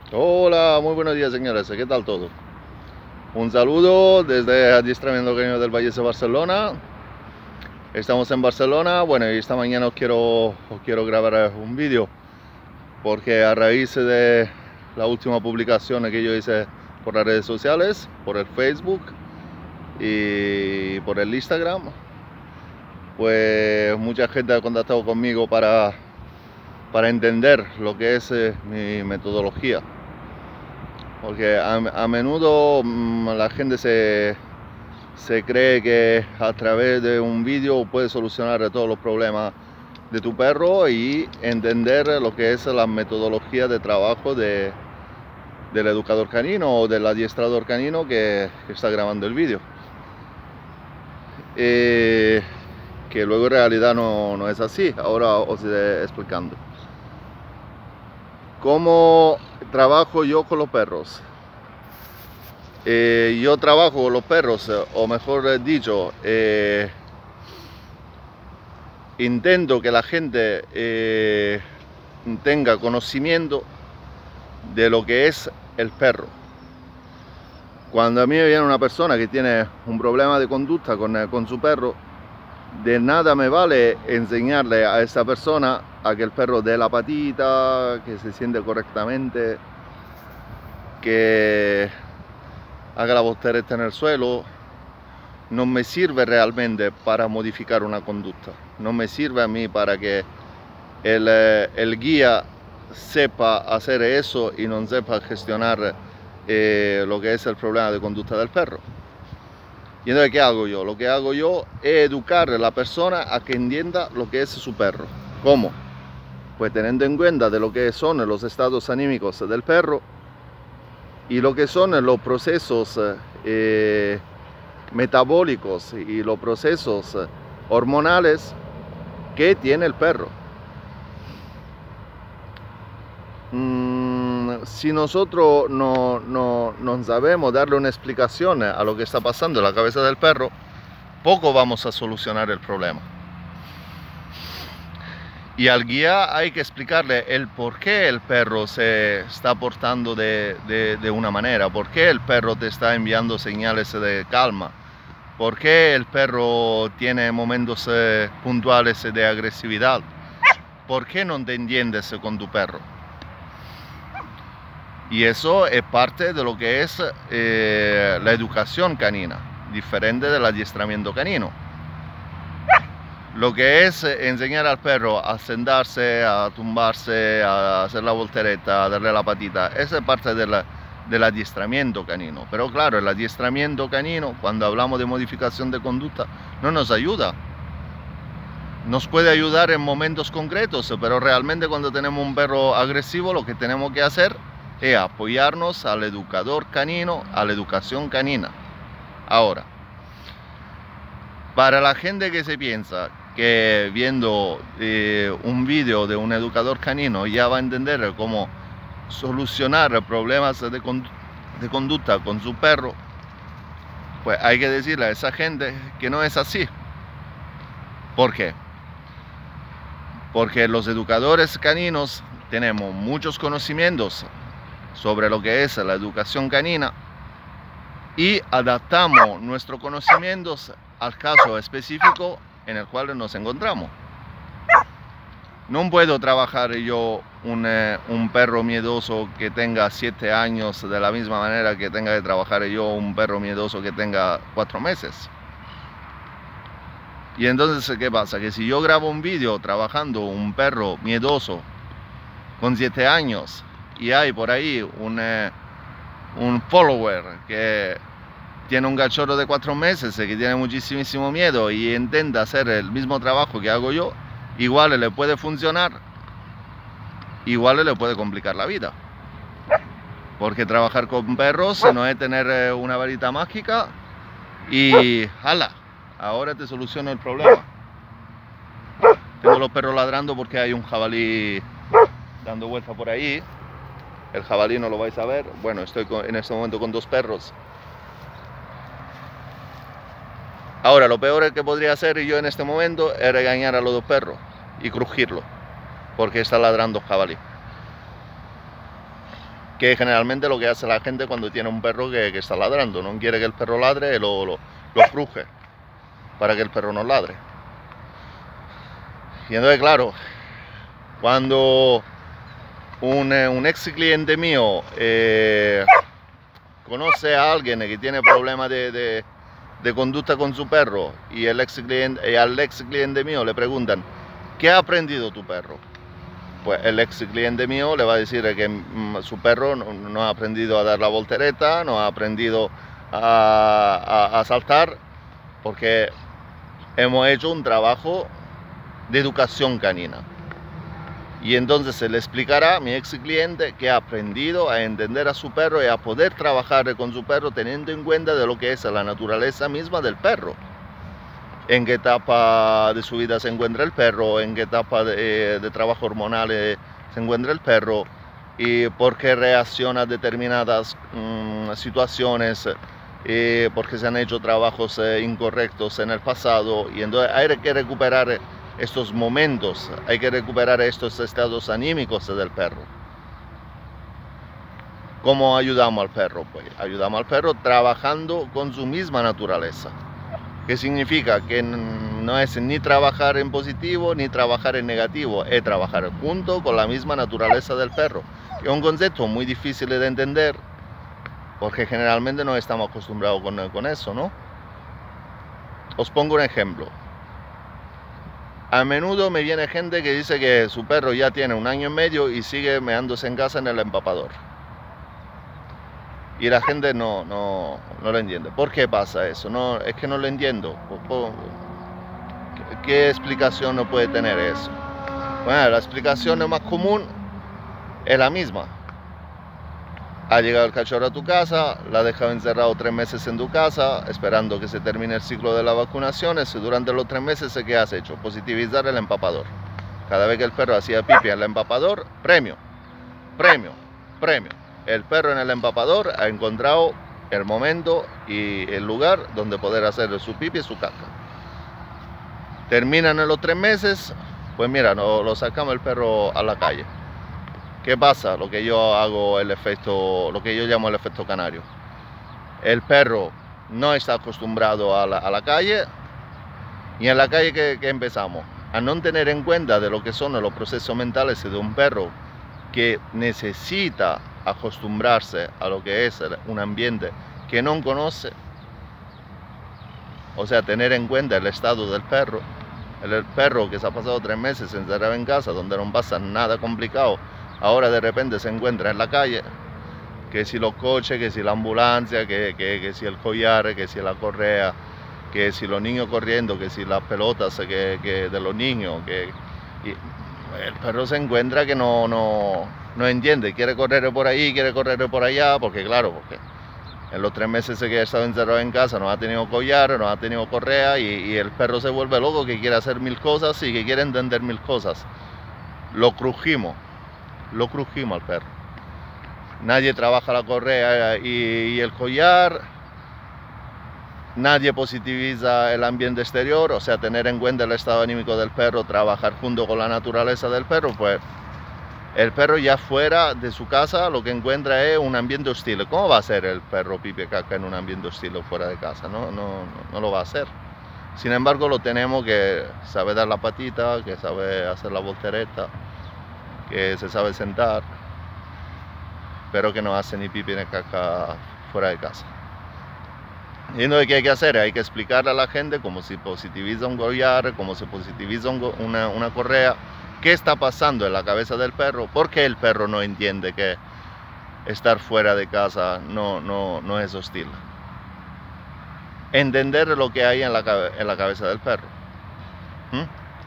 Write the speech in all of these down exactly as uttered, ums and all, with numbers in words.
Hola, muy buenos días señores, ¿qué tal todo? Un saludo desde Adiestramiento Canino del Valle de Barcelona. Estamos en Barcelona, bueno, y esta mañana os quiero, os quiero grabar un vídeo porque a raíz de la última publicación que yo hice por las redes sociales, por el Facebook y por el Instagram, pues mucha gente ha contactado conmigo para, para entender lo que es eh, mi metodología. Porque a, a menudo mmm, la gente se, se cree que a través de un vídeo puede solucionar todos los problemas de tu perro y entender lo que es la metodología de trabajo de, del educador canino o del adiestrador canino que, que está grabando el vídeo. Eh, que luego en realidad no, no es así. Ahora os iré explicando. ¿Cómo trabajo yo con los perros? Eh, yo trabajo con los perros, o mejor dicho, eh, intento que la gente eh, tenga conocimiento de lo que es el perro. Cuando a mí me viene una persona que tiene un problema de conducta con, con su perro, de nada me vale enseñarle a esa persona a que el perro dé la patita, que se siente correctamente, que haga la voltereta en el suelo. No me sirve realmente para modificar una conducta. No me sirve a mí para que el, el guía sepa hacer eso y no sepa gestionar eh, lo que es el problema de conducta del perro. Y entonces, ¿qué hago yo? Lo que hago yo es educar a la persona a que entienda lo que es su perro. ¿Cómo? Pues teniendo en cuenta de lo que son los estados anímicos del perro y lo que son los procesos eh, metabólicos y los procesos hormonales que tiene el perro. Mm, si nosotros no, no, no sabemos darle una explicación a lo que está pasando en la cabeza del perro, poco vamos a solucionar el problema. Y al guía hay que explicarle el por qué el perro se está portando de, de, de una manera, por qué el perro te está enviando señales de calma, por qué el perro tiene momentos eh, puntuales de agresividad, por qué no te entiendes con tu perro. Y eso es parte de lo que es eh, la educación canina, diferente del adiestramiento canino. Lo que es enseñar al perro a sentarse, a tumbarse, a hacer la voltereta, a darle la patita, esa es parte del, del adiestramiento canino. Pero claro, el adiestramiento canino, cuando hablamos de modificación de conducta, no nos ayuda. Nos puede ayudar en momentos concretos, pero realmente cuando tenemos un perro agresivo, lo que tenemos que hacer es apoyarnos al educador canino, a la educación canina. Ahora, para la gente que se piensa que viendo eh, un vídeo de un educador canino ya va a entender cómo solucionar problemas de, condu de conducta con su perro, pues hay que decirle a esa gente que no es así. ¿Por qué? Porque los educadores caninos tenemos muchos conocimientos sobre lo que es la educación canina y adaptamos nuestros conocimientos al caso específico en el cual nos encontramos. No puedo trabajar yo un, eh, un perro miedoso que tenga siete años de la misma manera que tenga que trabajar yo un perro miedoso que tenga cuatro meses. Y entonces, ¿qué pasa? Que si yo grabo un vídeo trabajando un perro miedoso con siete años y hay por ahí un, eh, un follower que tiene un cachorro de cuatro meses que tiene muchísimo miedo y intenta hacer el mismo trabajo que hago yo, igual le puede funcionar, igual le puede complicar la vida. Porque trabajar con perros no es tener una varita mágica y ¡hala! Ahora te soluciono el problema. Tengo los perros ladrando porque hay un jabalí dando vuelta por ahí. El jabalí no lo vais a ver. Bueno, estoy en este momento con dos perros. Ahora, lo peor que podría hacer yo en este momento es regañar a los dos perros y crujirlo, porque está ladrando jabalí. que generalmente lo que hace la gente cuando tiene un perro que, que está ladrando, no quiere que el perro ladre, lo, lo, lo cruje para que el perro no ladre. Y entonces, claro, cuando un, un ex cliente mío eh, conoce a alguien que tiene problemas de, de, de conducta con su perro y, el ex cliente, y al ex cliente mío le preguntan, ¿qué ha aprendido tu perro? Pues el ex cliente mío le va a decir que mm, su perro no, no ha aprendido a dar la voltereta, no ha aprendido a, a, a saltar, porque hemos hecho un trabajo de educación canina. Y entonces se le explicará a mi ex cliente que ha aprendido a entender a su perro y a poder trabajar con su perro teniendo en cuenta de lo que es la naturaleza misma del perro. En qué etapa de su vida se encuentra el perro, en qué etapa de, de trabajo hormonal se encuentra el perro y por qué reacciona a determinadas um, situaciones, eh, porque se han hecho trabajos eh, incorrectos en el pasado, y entonces hay que recuperar estos momentos, hay que recuperar estos estados anímicos del perro. ¿Cómo ayudamos al perro? Pues ayudamos al perro trabajando con su misma naturaleza. ¿Qué significa? Que no es ni trabajar en positivo ni trabajar en negativo, es trabajar junto con la misma naturaleza del perro. Es un concepto muy difícil de entender, porque generalmente no estamos acostumbrados con, con eso, ¿no? Os pongo un ejemplo. A menudo me viene gente que dice que su perro ya tiene un año y medio y sigue meándose en casa en el empapador. Y la gente no, no, no lo entiende. ¿Por qué pasa eso? No, es que no lo entiendo. ¿Qué, qué explicación no puede tener eso? Bueno, la explicación más común es la misma. Ha llegado el cachorro a tu casa, la ha dejado encerrado tres meses en tu casa, esperando que se termine el ciclo de las vacunaciones, y durante los tres meses, ¿qué has hecho? Positivizar el empapador. Cada vez que el perro hacía pipi en el empapador, premio, premio, premio. El perro en el empapador ha encontrado el momento y el lugar donde poder hacer su pipi y su caca. Terminan en los tres meses, pues mira, no, lo sacamos el perro a la calle. ¿Qué pasa? Lo que yo hago el efecto, lo que yo llamo el efecto canario. El perro no está acostumbrado a la, a la calle, y en la calle que, que empezamos a no tener en cuenta de lo que son los procesos mentales de un perro que necesita acostumbrarse a lo que es un ambiente que no conoce, o sea, tener en cuenta el estado del perro. El perro que se ha pasado tres meses encerrado en casa, donde no pasa nada complicado, ahora de repente se encuentra en la calle, que si los coches, que si la ambulancia, que, que, que si el collar, que si la correa, que si los niños corriendo, que si las pelotas que, que de los niños, que y el perro se encuentra que no, no, no entiende, quiere correr por ahí, quiere correr por allá, porque claro, porque en los tres meses que ha estado encerrado en casa no ha tenido collar, no ha tenido correa, y, y el perro se vuelve loco, que quiere hacer mil cosas y que quiere entender mil cosas. Lo crujimos, lo crujimos al perro. Nadie trabaja la correa y, y el collar, nadie positiviza el ambiente exterior, o sea, tener en cuenta el estado anímico del perro, trabajar junto con la naturaleza del perro. Pues el perro ya fuera de su casa lo que encuentra es un ambiente hostil. ¿Cómo va a hacer el perro pipi caca en un ambiente hostil fuera de casa? No, no, no, no lo va a hacer. Sin embargo, lo tenemos que sabe dar la patita, que sabe hacer la voltereta, que se sabe sentar, pero que no hace ni pipi ni caca fuera de casa. Y entonces, ¿qué hay que hacer? Hay que explicarle a la gente cómo se positiviza un collar, cómo se positiviza una, una correa, qué está pasando en la cabeza del perro, porque el perro no entiende que estar fuera de casa no, no, no es hostil. Entender lo que hay en la, en la cabeza del perro. ¿Mm?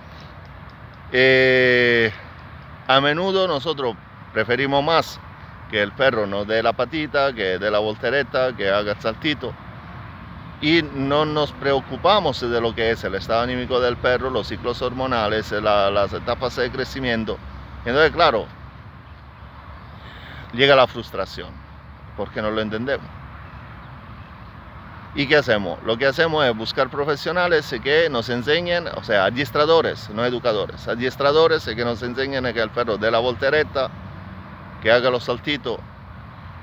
Eh, a menudo nosotros preferimos más que el perro nos dé la patita, que dé la voltereta, que haga el saltito, y no nos preocupamos de lo que es el estado anímico del perro, los ciclos hormonales, la, las etapas de crecimiento. Entonces, claro, llega la frustración, porque no lo entendemos. ¿Y qué hacemos? Lo que hacemos es buscar profesionales que nos enseñen, o sea, adiestradores, no educadores, adiestradores que nos enseñen a que el perro dé la voltereta, que haga los saltitos,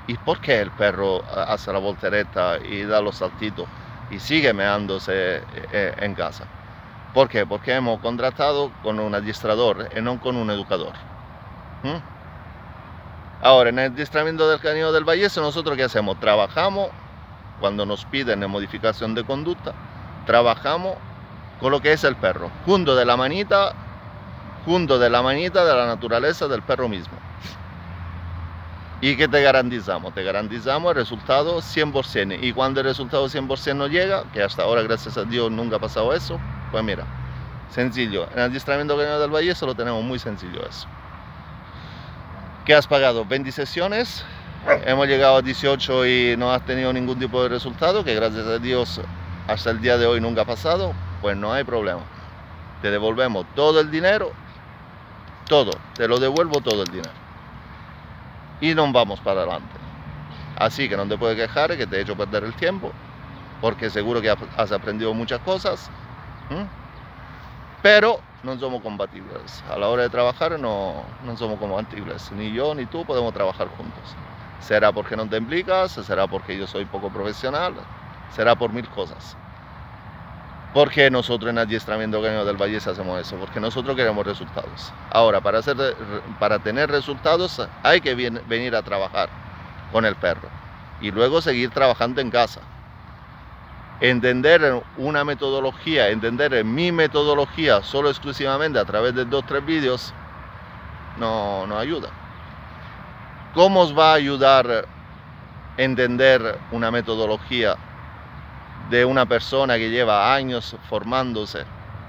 ¿Y por qué el perro hace la voltereta y da los saltitos y sigue meándose en casa? ¿Por qué? Porque hemos contratado con un adiestrador y no con un educador. ¿Mm? Ahora, en el adiestramiento del canino del Vallese, ¿nosotros qué hacemos? Trabajamos, cuando nos piden la modificación de conducta, trabajamos con lo que es el perro, junto de la manita, junto de la manita de la naturaleza del perro mismo. ¿Y qué te garantizamos? Te garantizamos el resultado cien por ciento. Y cuando el resultado cien por ciento no llega, que hasta ahora, gracias a Dios, nunca ha pasado eso, pues mira, sencillo. En el adiestramiento canino del Vallese lo tenemos muy sencillo eso. ¿Qué has pagado? veinte sesiones, hemos llegado a dieciocho y no has tenido ningún tipo de resultado, que gracias a Dios hasta el día de hoy nunca ha pasado, pues no hay problema. Te devolvemos todo el dinero, todo, te lo devuelvo todo el dinero. Y nos vamos para adelante. Así que no te puedes quejar que te he hecho perder el tiempo, porque seguro que has aprendido muchas cosas, ¿Mm? pero no somos compatibles. A la hora de trabajar no, no somos compatibles, ni yo ni tú podemos trabajar juntos. Será porque no te implicas, será porque yo soy poco profesional, será por mil cosas. Porque nosotros en adiestramiento canino del Vallese hacemos eso, porque nosotros queremos resultados. Ahora, para, hacer, para tener resultados hay que venir a trabajar con el perro y luego seguir trabajando en casa. Entender una metodología, entender mi metodología solo exclusivamente a través de dos o tres vídeos no, no ayuda. ¿Cómo os va a ayudar a entender una metodología de una persona que lleva años formándose,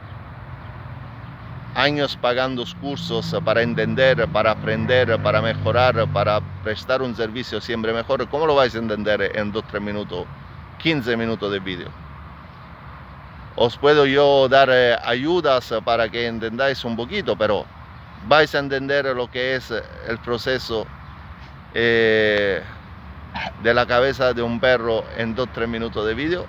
años pagando cursos para entender, para aprender, para mejorar, para prestar un servicio siempre mejor? ¿Cómo lo vais a entender en dos tres minutos, quince minutos de vídeo? Os puedo yo dar eh, ayudas para que entendáis un poquito, pero vais a entender lo que es el proceso eh, de la cabeza de un perro en dos tres minutos de vídeo.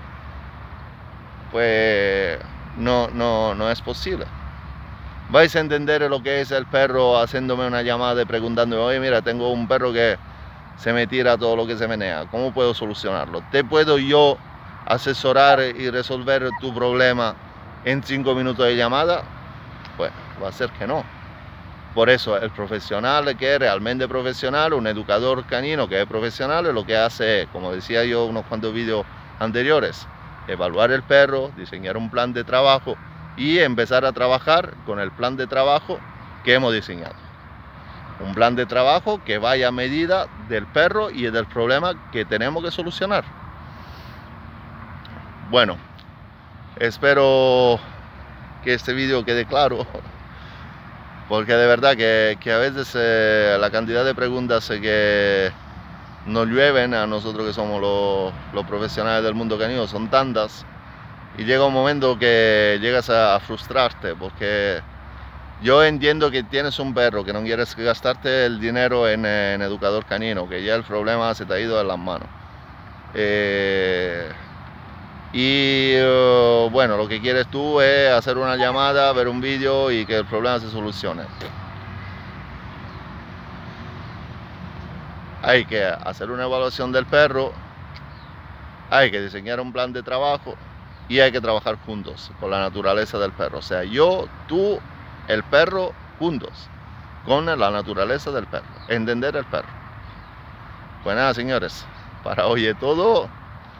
Pues no, no, no es posible. Vais a entender lo que es el perro haciéndome una llamada y preguntándome: oye, mira, tengo un perro que se me tira todo lo que se menea, ¿cómo puedo solucionarlo? ¿Te puedo yo asesorar y resolver tu problema en cinco minutos de llamada? Pues va a ser que no. Por eso el profesional que es realmente profesional, un educador canino que es profesional, lo que hace, como decía yo unos cuantos vídeos anteriores, evaluar el perro, diseñar un plan de trabajo y empezar a trabajar con el plan de trabajo que hemos diseñado. Un plan de trabajo que vaya a medida del perro y del problema que tenemos que solucionar. Bueno, espero que este vídeo quede claro, porque de verdad que, que a veces eh, la cantidad de preguntas que nos llueven a nosotros que somos los, los profesionales del mundo canino son tantas, y llega un momento que llegas a frustrarte, porque yo entiendo que tienes un perro, que no quieres gastarte el dinero en, en educador canino, que ya el problema se te ha ido de las manos. Eh, y uh, bueno, lo que quieres tú es hacer una llamada, ver un vídeo y que el problema se solucione. Hay que hacer una evaluación del perro, hay que diseñar un plan de trabajo y hay que trabajar juntos con la naturaleza del perro. O sea, yo, tú, el perro, juntos con la naturaleza del perro, entender el perro. Pues nada, señores, para hoy es todo.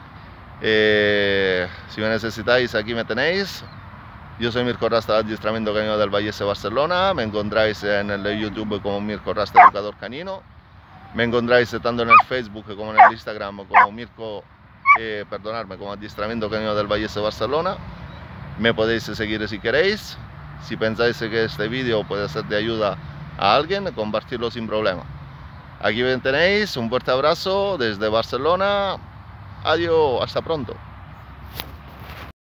Eh, si me necesitáis, aquí me tenéis. Yo soy Mirko Rasta, adiestramiento canino del Vallese, Barcelona. Me encontráis en el YouTube como Mirko Rasta, educador canino. Me encontráis tanto en el Facebook como en el Instagram como Mirko, eh, perdonadme, como adiestramiento canino del Vallese, Barcelona. Me podéis seguir si queréis. Si pensáis que este vídeo puede ser de ayuda a alguien, compartirlo sin problema. Aquí me tenéis, un fuerte abrazo desde Barcelona. Adiós, hasta pronto.